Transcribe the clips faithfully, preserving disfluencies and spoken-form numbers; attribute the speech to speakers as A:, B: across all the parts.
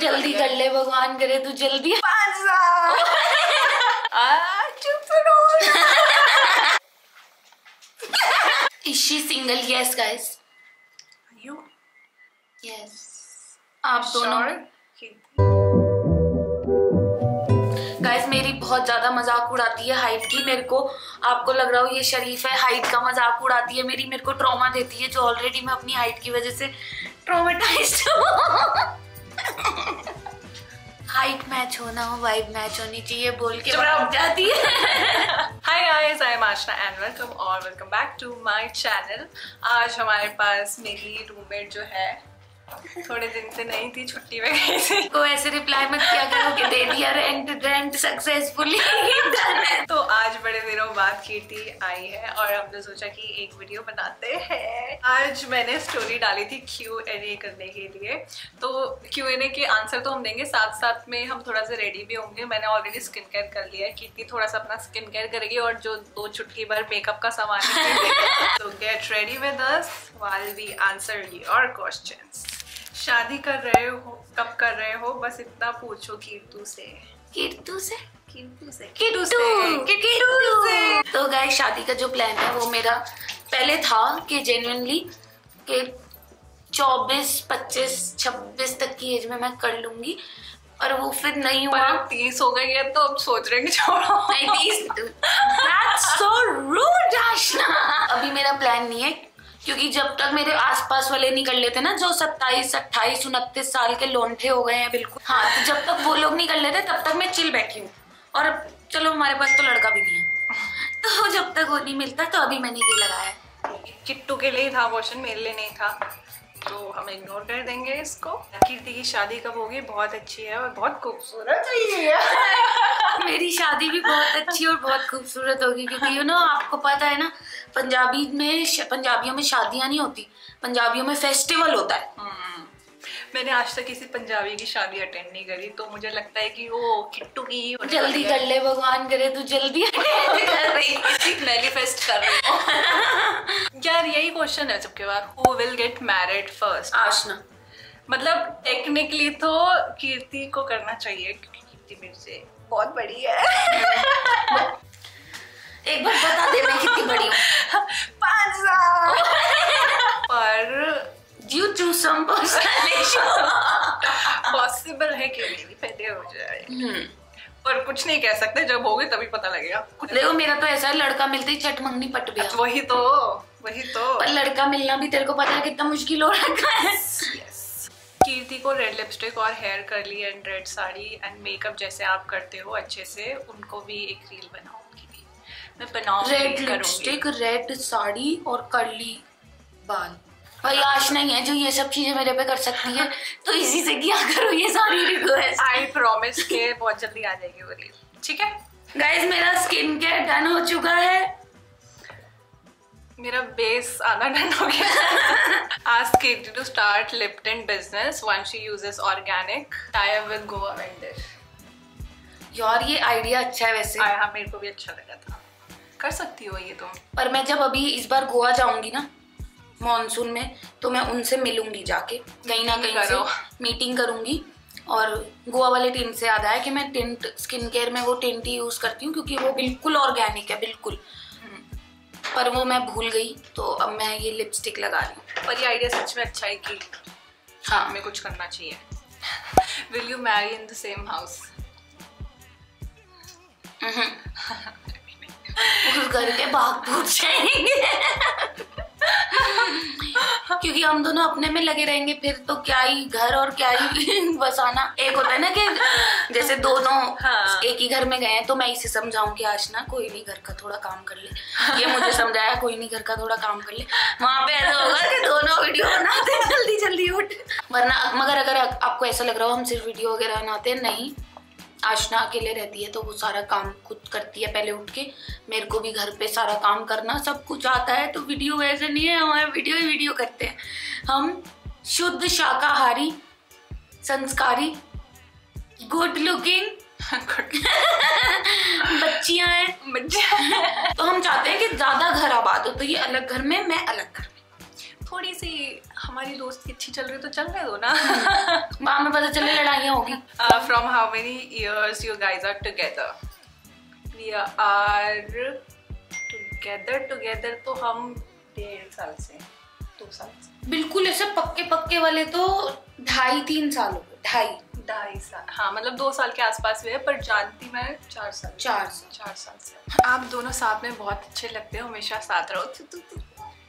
A: जल्दी कर ले, भगवान करे तू जल्दी। Is she single? Yes, guys.
B: You?
A: Yes. आप दोनों। गाइस मेरी बहुत ज्यादा मजाक उड़ाती है हाइट की। मेरे को आपको लग रहा हो ये शरीफ है, हाइट का मजाक उड़ाती है मेरी, मेरे को ट्रॉमा देती है, जो ऑलरेडी मैं अपनी हाइट की वजह से ट्रॉमेटाइज्ड हूँ। हाइट मैच होना हो, वाइब मैच होनी चाहिए बोल के भाग जाती है।
B: Hi guys, I am Ashna and welcome or welcome back to my channel. आज हमारे पास मेरी रूममेट जो है थोड़े दिन से नहीं थी, छुट्टी में गई थी।
A: को ऐसे रिप्लाई मत किया करो कि दे दिया रेंट रेंट सक्सेसफुली डन है।
B: तो आज बड़े दिनों बाद कीर्ति आई है और हमने सोचा कि एक वीडियो बनाते हैं। आज मैंने स्टोरी डाली थी क्यू एन ए करने के लिए, तो क्यू एन ए के आंसर तो हम देंगे, साथ साथ में हम थोड़ा सा रेडी भी होंगे। मैंने ऑलरेडी स्किन केयर कर लिया है, कीर्ति थोड़ा सा अपना स्किन केयर करेगी और जो दो चुटकी भर मेकअप का सामान है। तो get ready with us while we answer your questions. शादी कर रहे हो, कब कर रहे हो, बस इतना पूछो कीर्तु से।
A: कीर्तु से
B: कीर्तु से
A: कीर्तु से कीर्तु से। तो गाइस शादी का जो प्लान है वो मेरा पहले था कि जेन्युइनली कि चौबीस पच्चीस छब्बीस तक की एज में मैं कर लूंगी, और वो फिर नहीं हुआ।
B: तीस हो गई है तो अब सोच रहे हैं कि छोड़ो।
A: नहीं तीस। That's so rude, आशना। अभी मेरा प्लान नहीं है, क्योंकि जब तक मेरे आसपास वाले नहीं कर लेते ना, जो सत्ताईस अट्ठाईस उनतीस साल के लोंढे हो गए हैं बिल्कुल, हाँ, तो जब तक वो लोग नहीं कर लेते तब तक मैं चिल बैठी हूँ। और चलो हमारे पास तो लड़का भी नहीं है, तो जब तक वो नहीं मिलता तो अभी मैंने ये लगाया।
B: किट्टू के लिए था क्वेश्चन, मेरे लिए नहीं था, तो हम इग्नोर कर देंगे इसको। कीर्ति की शादी कब होगी? बहुत अच्छी है और बहुत खूबसूरत हुई है।
A: मेरी शादी भी बहुत अच्छी और बहुत खूबसूरत होगी, क्योंकि यू नो आपको पता है ना, पंजाबी में पंजाबियों में शादियां नहीं होती, पंजाबियों में फेस्टिवल होता है।
B: मैंने आज तक किसी पंजाबी की शादी अटेंड नहीं करी, तो मुझे लगता है कि वो किट्टू की
A: जल्दी कर ले, भगवान करे तू जल्दी कर रही
B: मैनिफेस्ट कर रही हूँ। यार यही क्वेश्चन है सबके बाद, who will get married first?
A: Aashna.
B: मतलब टेक्निकली तो कीर्ति को करना चाहिए, क्योंकि कीर्ति मेरे से बहुत बड़ी है।
A: एक बार बता दे मैं कितनी बड़ी हूँ।
B: पाँच साल। पर
A: due to some personal issue
B: possible है कि मेरी पहले हो जाए, पर कुछ नहीं कह सकते, जब होगी तभी पता लगेगा।
A: देखो मेरा तो ऐसा है, लड़का मिलते ही चट मंगनी पट गया।
B: वही तो वही तो
A: पर लड़का मिलना भी तेरे को पता है कितना मुश्किल हो रखा है।
B: कीर्ति को रेड लिपस्टिक और hair curly and red sari and makeup जैसे आप करते हो अच्छे से, उनको भी एक रील बनाओ उनकी भी मैं बनाऊंगी।
A: रेड लिपस्टिक, रेड साड़ी और कर्ली बाल। भाई आशना ही है जो ये सब चीजें मेरे पे कर सकती है, तो इसी से किया करो ये सारी रिक्वेस्ट।
B: आई प्रॉमिस के बहुत जल्दी आ जाएगी वो रील, ठीक है
A: गाइस। मेरा स्किन केयर डन हो चुका है,
B: मेरा बेस आना डन हो गया। Ask Katie to start lip tint business once she uses organic tie-up with Goa vendor.
A: यार ये आइडिया अच्छा है वैसे।
B: हाँ मेरे को भी अच्छा लगा था, कर सकती हो ये तुम।
A: पर मैं जब अभी इस बार गोवा जाऊंगी ना मॉनसून में, तो मैं उनसे मिलूंगी जाके, कहीं ना कहीं से मीटिंग करूंगी। और गोवा वाले टीम से याद आया कि मैं टिंट स्किन केयर में वो टिंट ही यूज करती हूँ, क्योंकि वो बिल्कुल ऑर्गेनिक है बिल्कुल, पर वो मैं भूल गई, तो अब मैं ये लिपस्टिक लगा रही हूँ।
B: पर ये आइडिया सच में अच्छा है कि हाँ हमें कुछ करना चाहिए। Will you marry in the same house?
A: उस घर के भाग फूट जाएंगे। क्योंकि हम दोनों अपने में लगे रहेंगे, फिर तो क्या ही घर और क्या ही बसाना। एक होता है ना कि जैसे दोनों हाँ। एक ही घर में गए हैं, तो मैं इसे समझाऊं कि आशना कोई नहीं घर का थोड़ा काम कर ले, ये मुझे समझाया कोई नहीं घर का थोड़ा काम कर ले, वहां पे ऐसा होगा कि दोनों वीडियो बनाते जल्दी जल्दी उठ। वरना मगर अगर आपको ऐसा लग रहा हो हम सिर्फ वीडियो वगैरह बनाते हैं, नहीं, आशना अकेले रहती है तो वो सारा काम खुद करती है पहले उठ के। मेरे को भी घर पे सारा काम करना सब कुछ आता है, तो वीडियो वैसे नहीं है, हमारे वीडियो ही वीडियो करते हैं हम। शुद्ध शाकाहारी, संस्कारी, गुड लुकिंग बच्चियां हैं, तो हम चाहते हैं कि ज्यादा घर आबाद हो, तो ये अलग घर में, मैं अलग घर में।
B: थोड़ी सी हमारी दोस्ती अच्छी चल रही तो चलने दो ना।
A: बाद में पता चले लड़ाइयाँ होगी।
B: From how many years you guys are together? We are together together तो हम डेढ़ साल से, दो साल से।
A: बिल्कुल ऐसे पक्के पक्के वाले तो ढाई तीन साल हो गए। ढाई
B: ढाई साल, हाँ मतलब दो साल के आसपास हुए, पर जानती मैं चार साल
A: चार साल
B: चार साल से। आप दोनों साथ में बहुत अच्छे लगते हो, हमेशा साथ रहो। तु, तु, तु।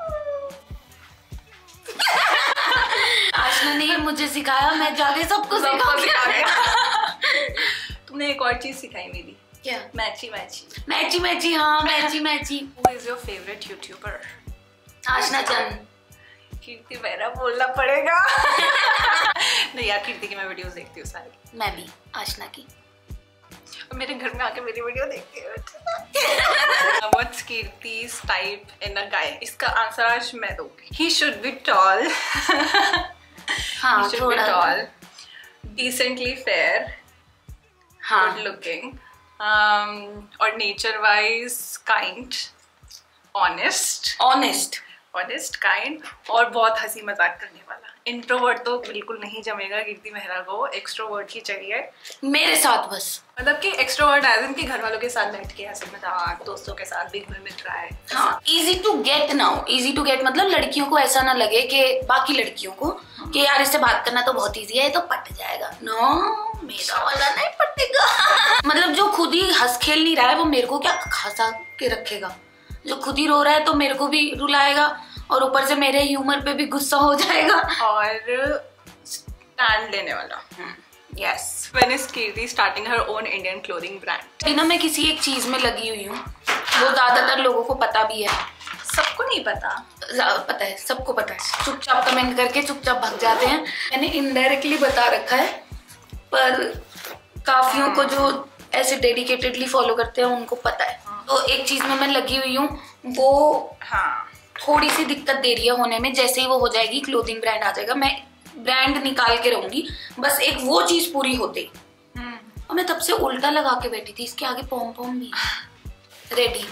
A: आशना ने मुझे सिखाया, मैं जाके सबको
B: सिखा। तुमने एक और चीज सिखाई मेरी।
A: क्या?
B: मैची मैची
A: मैची मैची हाँ मैची मैची।
B: Who is your favorite YouTuber?
A: आशना चंद।
B: कीर्ति मेरा बोलना पड़ेगा। नहीं यार, कीर्ति की मैं वीडियोस देखती हूँ सारी।
A: मैं भी आशना की।
B: और मेरे घर में आके मेरी वीडियो देखती है। What's Kirti's type in a guy? इसका आंसर आज मैं दूंगी। He should be tall.
A: हाँ,
B: He should be tall, decently fair,
A: हाँ,
B: good looking, um, और nature wise kind, honest,
A: honest,
B: honest, kind, और बहुत हंसी मजाक करने वाला। इंट्रोवर्ट तो बिल्कुल नहीं जमेगा कीर्ति मेहरा को, एक्सट्रोवर्ट ही चाहिए
A: मेरे साथ बस।
B: मतलब कि एक्सट्रोवर्ट एज इन कि घर वालों के साथ बैठ के हंसी मजाक, दोस्तों के साथ भी घुल मिल रहा है।
A: हाँ, easy to get now. Easy to get मतलब लड़कियों को ऐसा ना लगे कि बाकी लड़कियों को कि यार इससे बात करना तो बहुत इजी है, तो पट जाएगा। नो, मेरा वाला नहीं पटेगा। मतलब जो खुद ही हंस खेल नहीं रहा है वो मेरे को क्या हंसा के रखेगा, जो खुद ही रो रहा है तो मेरे को भी रुलाएगा, और ऊपर से मेरे ह्यूमर पे भी गुस्सा हो जाएगा।
B: और स्टैंड लेने वाला। Yes, when is Kirti starting her own Indian clothing brand?
A: ना मैं किसी एक चीज में लगी हुई हूँ, वो ज्यादातर लोगों को पता भी है।
B: सबको नहीं पता?
A: पता है, सबको पता है। चुपचाप कमेंट करके चुपचाप भाग जाते हैं। मैंने इनडायरेक्टली बता रखा है, पर काफियों को जो ऐसे डेडिकेटेडली फॉलो करते हैं उनको पता है। तो एक चीज में मैं लगी हुई हूँ, वो हाँ थोड़ी सी दिक्कत दे रही है होने में। जैसे ही वो हो जाएगी, क्लोथिंग ब्रांड आ जाएगा, मैं ब्रांड निकाल के रहूंगी, बस एक वो चीज पूरी होती। और मैं तब से उल्टा लगा के बैठी थी, इसके आगे पॉम पॉम भी रेडी।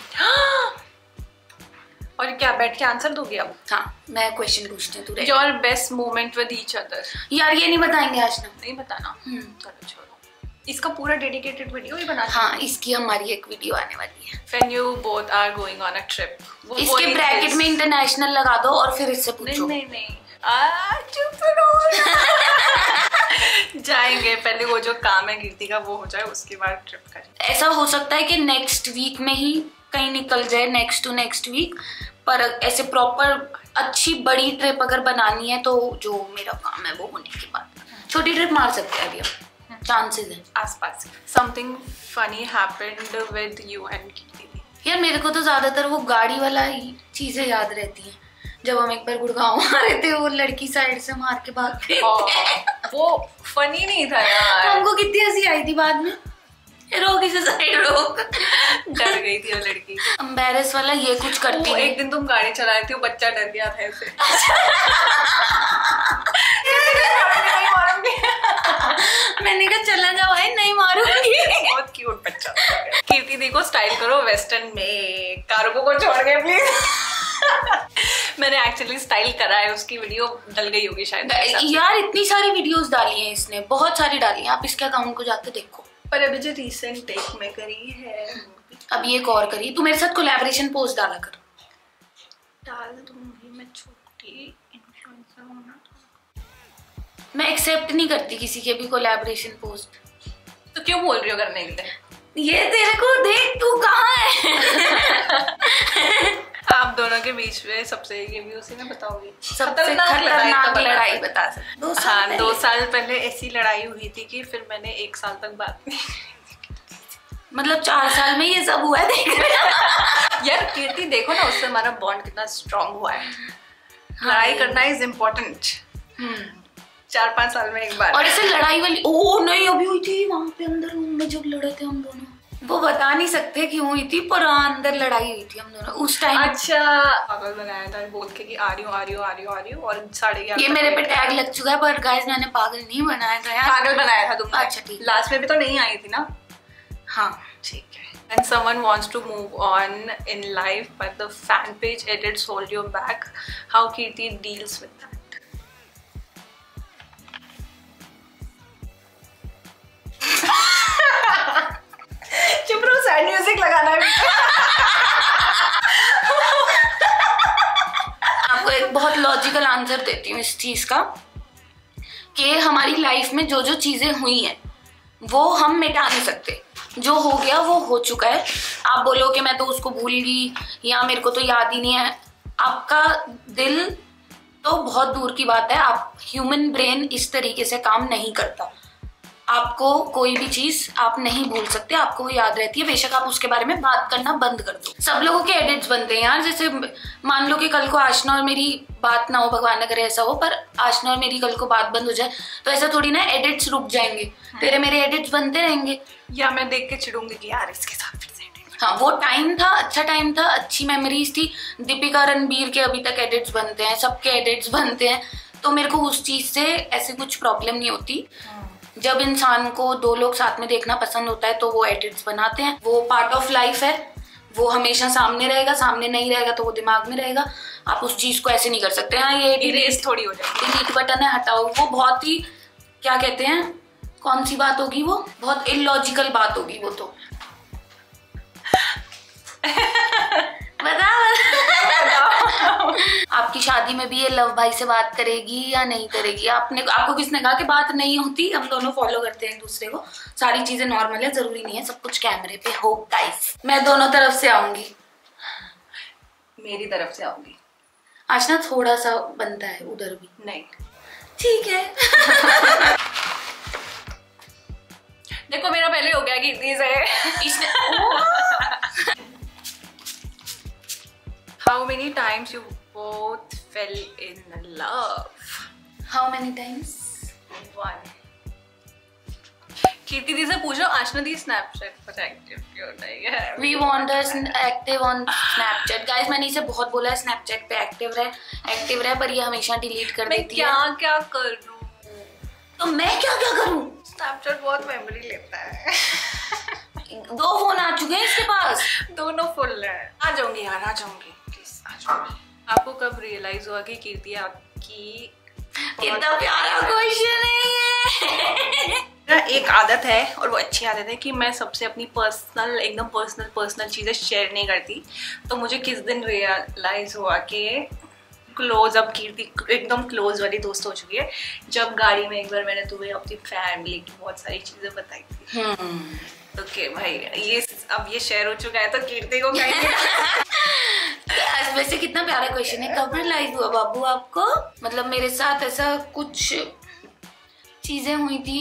B: और क्या बैठ के आंसर दोगी अब?
A: हाँ, मैं क्वेश्चन पूछती हूँ। तू
B: your best moment with each other?
A: यार ये नहीं बताएंगे आज ना।
B: नहीं बताना? चलो छोड़ो, इसका पूरा डेडिकेटेड वीडियो ही बना।
A: हाँ, इसकी हमारी एक वीडियो आने वाली है।
B: When you both are going on a trip,
A: इसके ब्रैकेट में इंटरनेशनल लगा दो और फिर इससे पूछो।
B: नहीं नहीं नहीं, आ चुप रहो। जाएंगे, पहले वो जो काम है कीर्ति का वो हो जाए, उसके बाद ट्रिप करेंगे।
A: ऐसा हो सकता है कि नेक्स्ट वीक में ही कहीं निकल जाए, नेक्स्ट टू नेक्स्ट वीक, पर ऐसे प्रॉपर अच्छी बड़ी ट्रिप अगर बनानी है तो जो मेरा काम है वो होने के बाद छोटी ट्रिप मार सकते हैं। अभी चांसेस है
B: आसपास। Something funny happened with you and Kirti?
A: यार मेरे को तो ज्यादातर वो गाड़ी वाला ही चीजें याद रहती हैं। जब हम एक बार गुड़गांव आ रहे थे, वो लड़की साइड से मार के भाग गई।
B: वो फनी नहीं था यार।
A: हमको कितनी हंसी आई थी बाद में। रोक इसे साइड रोक।
B: डर गई थी वो लड़की।
A: एम्बैरेस वाला ये कुछ करती है।
B: एक दिन तुम गाड़ी चला रही थी, वो बच्चा डर गया था ऐसे।
A: मैंने कहा चला जाओ भाई, नहीं मारूंगी।
B: बहुत क्यूट बच्चा। कीर्ति दी को स्टाइल करो वेस्टर्न में, कारगो को छोड़ के प्लीज। मैंने एक्चुअली स्टाइल करा है, उसकी वीडियो डल गई होगी शायद।
A: यार इतनी सारी वीडियोस डाली हैं इसने, बहुत सारी डाली हैं, आप इसके अकाउंट को जाके देखो।
B: पर अभी जो रिसेंट टेक में करी है,
A: अभी एक और करी। तू मेरे साथ कोलैबोरेशन पोस्ट डाला कर।
B: डाल दूंगी, मैं छोटी इन्फ्लुएंसर हूं ना।
A: मैं एक्सेप्ट नहीं करती किसी के भी कोलैबोरेशन पोस्ट।
B: तो क्यों बोल रही हो करने के लिए?
A: ये तेरे को देख, तू कहाँ है?
B: आप दोनों के बीच में सबसे ये भी उसी ने बताओगी।
A: सबसे खतरनाक लड़ाई बता सकते।
B: दो साल हाँ, दो साल पहले ऐसी लड़ाई हुई थी कि फिर मैंने एक साल तक बात नहीं।
A: मतलब चार साल में ये सब हुआ है, देख रहे हो?
B: यार कीर्ति देखो ना, उससे हमारा बॉन्ड कितना स्ट्रांग हुआ है। हाँ, लड़ाई करना इज इम्पोर्टेंट। चार पांच साल में एक बार।
A: और ऐसे लड़ाई वाली ओ नहीं अभी हुई थी वहां पे अंदर रूम में जब लड़े थे हम दोनों। वो बता नहीं सकते क्यों हुई थी, पर अंदर लड़ाई हुई थी हम दोनों उस टाइम।
B: अच्छा, पागल बनाया था बोल के कि आ रही हूँ आ रही हूँ आ रही हूँ आ रही हूँ और साढ़े ग्यारह।
A: ये मेरे पे टैग लग चुका है, पर गाइस मैंने पागल नहीं बनाया था यार।
B: पागल बनाया था तुमने।
A: अच्छा ठीक।
B: लास्ट में भी तो नहीं आई थी ना?
A: हाँ
B: ठीक है। And someone wants to move on in life, but the fan page edits hold you back. How Kirti deals with that?
A: Answer देती हूँ इस चीज का कि हमारी लाइफ में जो जो चीजें हुई हैं वो हम मिटा नहीं सकते। जो हो गया वो हो चुका है। आप बोलो कि मैं तो उसको भूल गई या मेरे को तो याद ही नहीं है, आपका दिल तो बहुत दूर की बात है। आप ह्यूमन ब्रेन इस तरीके से काम नहीं करता। आपको कोई भी चीज आप नहीं भूल सकते, आपको वो याद रहती है, बेशक आप उसके बारे में बात करना बंद कर दो। सब लोगों के एडिट्स बनते हैं यार। जैसे मान लो कि कल को आशना और मेरी बात ना हो, भगवान न करे ऐसा हो, पर आशना और मेरी कल को बात बंद हो जाए तो ऐसा थोड़ी ना एडिट्स रुक जाएंगे। तेरे मेरे एडिट्स बनते रहेंगे,
B: या मैं देख के चिढ़ूंगी कि यार इसके साथ फिर से एडिट।
A: हाँ, वो टाइम था, अच्छा टाइम था, अच्छी मेमोरीज थी। दीपिका रणबीर के अभी तक एडिट्स बनते हैं, सबके एडिट्स बनते हैं, तो मेरे को उस चीज से ऐसी कुछ प्रॉब्लम नहीं होती। जब इंसान को दो लोग साथ में देखना पसंद होता है तो वो एडिट्स बनाते हैं। वो पार्ट ऑफ लाइफ है, वो हमेशा सामने रहेगा, सामने नहीं रहेगा तो वो दिमाग में रहेगा। आप उस चीज को ऐसे नहीं कर सकते। हाँ, ये
B: इरेज थोड़ी हो जाएगी,
A: डिलीट बटन है, हटाओ। वो बहुत ही क्या कहते हैं, कौन सी बात होगी वो, बहुत इलॉजिकल बात होगी वो तो। बता आपकी शादी में भी ये लव भाई से बात करेगी या नहीं करेगी? आपने आपको किसने कहा कि बात नहीं होती? हम दोनों फॉलो करते हैं एक दूसरे को, सारी चीजें नॉर्मल है, जरूरी नहीं है सब कुछ कैमरे पे हो। गाइस मैं दोनों तरफ से आऊंगी,
B: मेरी तरफ से आऊंगी।
A: आज ना थोड़ा सा बनता है उधर भी।
B: नहीं
A: ठीक है।
B: देखो मेरा पहले हो गया कि इतनी से इसने How many times you both fell in love?
A: How many times?
B: One. कीर्ति दी से पूछो आशना दी स्नैपचैट पर एक्टिव क्यों नहीं है?
A: We want us active on Snapchat. Guys मैंने इसे बहुत बोला है स्नैपचैट पे एक्टिव रहे, एक्टिव रहे, पर ये हमेशा डिलीट कर देती है।
B: मैं क्या क्या करूं?
A: तो मैं क्या क्या करूं?
B: स्नैपचैट बहुत मेमोरी लेता है।
A: दो फोन आ चुके हैं इसके पास,
B: दोनों फुल है। आ जाऊंगी यार, आ जाऊंगी प्लीज आ जाऊंगी। आपको कब रियलाइज हुआ कि कीर्ति आपकी
A: कितना प्यारा क्वेश्चन है ये।
B: एक आदत है और वो अच्छी आदत है कि मैं सबसे अपनी पर्सनल एकदम पर्सनल पर्सनल चीजें शेयर नहीं करती। तो मुझे किस दिन रियलाइज हुआ कि क्लोज अब कीर्ति एकदम क्लोज वाली दोस्त हो चुकी है, जब गाड़ी में एक बार मैंने तुम्हें अपनी फैमिली की बहुत सारी चीजें बताई थी। ओके okay, भाई ये अब ये शेयर हो चुका है तो कीर्ति को कहेंगे।
A: वैसे कितना प्यारा क्वेश्चन है, कब रियलाइज हुआ बाबू आपको? मतलब मेरे साथ ऐसा कुछ चीजें हुई थी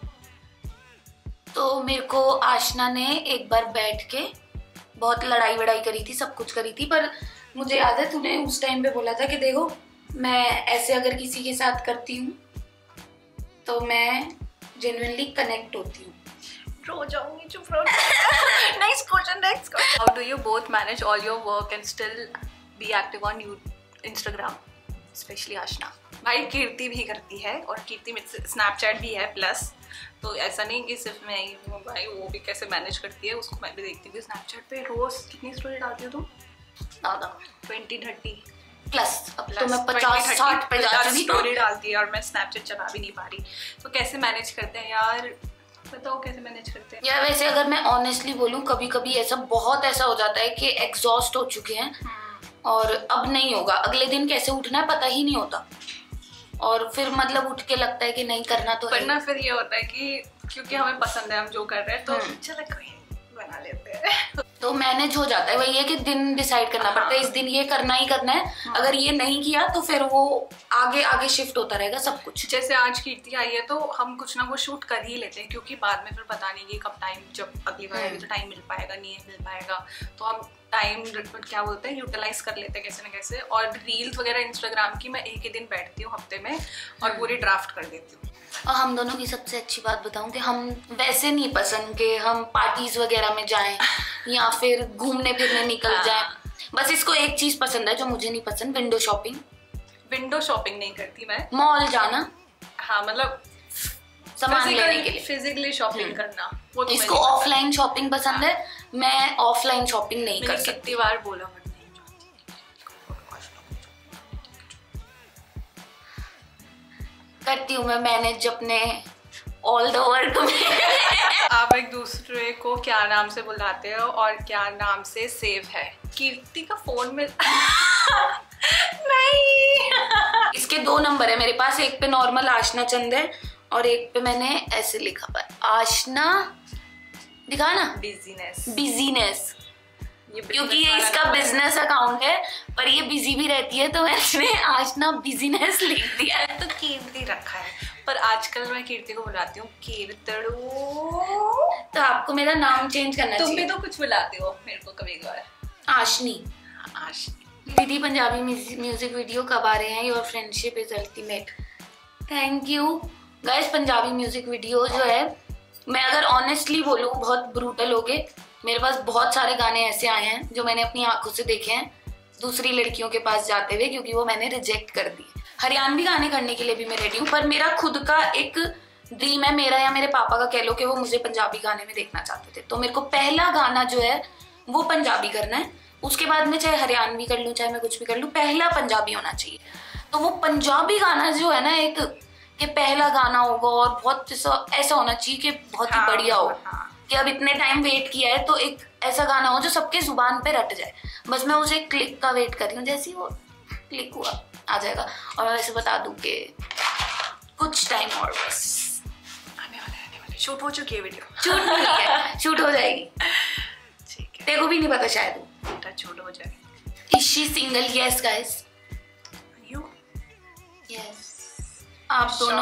A: तो मेरे को आशना ने एक बार बैठ के बहुत लड़ाई वड़ाई करी थी, सब कुछ करी थी, पर मुझे याद है तूने उस टाइम पे बोला था कि देखो मैं ऐसे अगर किसी के साथ करती हूँ तो मैं जेन्युइनली कनेक्ट होती हूँ।
B: रो जाऊंगी, चुप रहो। Next question next question how do you both manage all your work and still be active on you Instagram, specially Aashna? भाई कीर्ति भी करती है और कीर्ति में स्नैपचैट भी है प्लस, तो ऐसा नहीं कि सिर्फ मैं ही हूँ भाई, वो भी कैसे मैनेज करती है उसको मैं भी देखती हूँ। स्नैपचैट पे रोज कितनी स्टोरी डालती हो तुम?
A: दादा
B: ट्वेंटी थर्टी
A: प्लस। अब तो मैं पचास साठ पे जा चुकी
B: स्टोरी डालती है और मैं स्नैपचैट चला भी नहीं पा रही। तो कैसे मैनेज करते हैं यार, बताओ कैसे मैनेज करते हैं?
A: यार वैसे अगर मैं ऑनेस्टली बोलूं, कभी कभी ऐसा बहुत ऐसा हो जाता है कि एग्जॉस्ट हो चुके हैं और अब नहीं होगा, अगले दिन कैसे उठना है पता ही नहीं होता, और फिर मतलब उठ के लगता है कि नहीं करना तो है।
B: वरना फिर ये होता है कि क्योंकि हमें पसंद है हम जो कर रहे हैं तो चलो कोई बना लेते हैं।
A: तो मैनेज हो जाता है। वही है कि दिन डिसाइड करना पड़ता है, इस दिन ये करना ही करना है। अगर ये नहीं किया तो फिर वो आगे आगे शिफ्ट होता रहेगा सब कुछ।
B: जैसे आज कीर्ति आई है तो हम कुछ ना कुछ शूट कर ही लेते हैं, क्योंकि बाद में फिर पता नहीं कि कब टाइम, जब अगली बार आएगी तो टाइम मिल पाएगा नहीं मिल पाएगा, तो हम टाइम क्या बोलते हैं यूटिलाइज कर लेते हैं कैसे ना कैसे। और रील्स वगैरह इंस्टाग्राम की मैं एक ही दिन बैठती हूँ हफ्ते में और पूरी ड्राफ्ट कर देती हूँ।
A: और हम दोनों की सबसे अच्छी बात बताऊं कि हम वैसे नहीं पसंद कि हम पार्टीज वगैरह में जाएं या फिर घूमने फिरने निकल जाएं। बस इसको एक चीज पसंद है जो मुझे नहीं पसंद, विंडो शॉपिंग।
B: विंडो शॉपिंग नहीं करती मैं।
A: मॉल जाना,
B: हाँ मतलब
A: सामान लेने के लिए
B: फिजिकली शॉपिंग करना, वो तो
A: इसको ऑफलाइन शॉपिंग पसंद है। मैं ऑफलाइन शॉपिंग नहीं कर सकती।
B: कितनी बार बोला
A: करती हूँ मैं मैनेज अपने ऑल द वर्क में।
B: आप एक दूसरे को क्या नाम से बुलाते हो और क्या नाम से सेव है? कीर्ति का फोन में नहीं।
A: इसके दो नंबर है मेरे पास, एक पे नॉर्मल आशना चंद है और एक पे मैंने ऐसे लिखा हुआ है आशना, दिखा ना,
B: बिजीनेस।
A: बिजीनेस, क्योंकि ये इसका बिजनेस अकाउंट है पर ये बिजी भी रहती है तो मैंने आशना बिजीनेस लिख दिया है।
B: तो कीर्ति रखा है, पर आजकल मैं कीर्ति को बुलाती हूँ कीर्तड़ू।
A: तो आपको मेरा नाम चेंज करना चाहिए।
B: तुम भी तो कुछ बुलाती हो मेरे को कभी कभार।
A: आशनी।
B: आशनी।
A: दीदी पंजाबी म्यूजिक वीडियो कब आ रहे हैं? Your friendship is ultimate. Thank you guys. Punjabi music video जो है, मैं अगर ऑनेस्टली बोलूँ बहुत ब्रूटल हो गए, मेरे पास बहुत सारे गाने ऐसे आए हैं जो मैंने अपनी आंखों से देखे हैं दूसरी लड़कियों के पास जाते हुए, क्योंकि वो मैंने रिजेक्ट कर दिए। हरियाणवी गाने करने के लिए भी मैं रेडी हूँ, पर मेरा खुद का एक ड्रीम है, मेरा या मेरे पापा का कह लो, कि वो मुझे पंजाबी गाने में देखना चाहते थे। तो मेरे को पहला गाना जो है वो पंजाबी करना है, उसके बाद में चाहे हरियाणवी कर लूँ चाहे मैं कुछ भी कर लूँ, पहला पंजाबी होना चाहिए। तो वो पंजाबी गाना जो है ना, एक ये पहला गाना होगा और बहुत ऐसा होना चाहिए कि बहुत ही बढ़िया हो, कि अब इतने टाइम वेट किया है तो एक ऐसा गाना हो जो सबके जुबान पे रट जाए। बस मैं उसे क्लिक का वेट कर रही हूँ, जैसे ही वो क्लिक हुआ आ जाएगा। और मैं वैसे बता दूं कि कुछ टाइम और बस
B: आने वाला आने वाला शूट हो चुकी है वीडियो।
A: शूट नहीं है, शूट हो जाएगी।
B: ठीक है,
A: तेरे को भी नहीं पता शायद
B: बेटा, शूट हो जाएगी।
A: Is she single? Yes guys,
B: you
A: yes. आप दोनों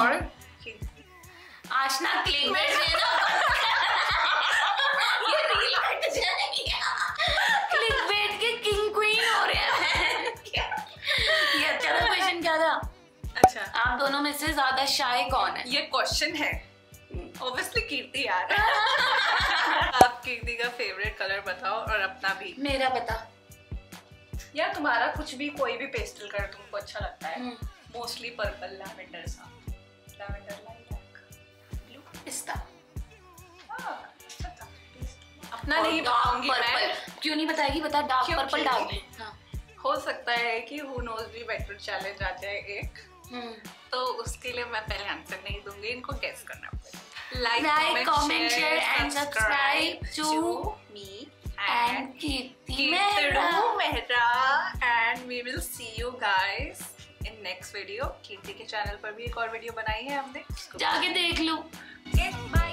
A: आशना क्लिक बैठ देना, ये रील हट जाएगी। क्लिक बैठ के किंग क्वीन हो रहे हैं। ये अच्छा था। क्वेश्चन क्या था?
B: अच्छा,
A: आप दोनों में से ज्यादा शाय कौन है?
B: ये क्वेश्चन है ऑब्वियसली कीर्ति यार। आप कीर्ति का फेवरेट कलर बताओ और अपना भी।
A: मेरा बता
B: यार, तुम्हारा कुछ भी, कोई भी पेस्टल कलर तुमको अच्छा लगता है। मोस्टली पर्पल, लैवेंडर सा, लैवेंडर लाइक ब्लू,
A: पिस्ता।
B: हां, अच्छा था। अपना नहीं बताऊंगी मैं।
A: क्यों नहीं बताएगी? बता। डार्क पर्पल डाल दे। हां,
B: हो सकता है कि हु नोज भी बेटर चैलेंज आ जाए एक, तो उसके लिए मैं पहले आंसर नहीं दूंगी, इनको गेस करना पड़ेगा। Like, comment, share and subscribe to me and Kirti Mehra, and we will see you guys in next video. Kirti के चैनल पर भी एक और वीडियो बनाई है हमने,
A: जाके देख लो।
B: बाय।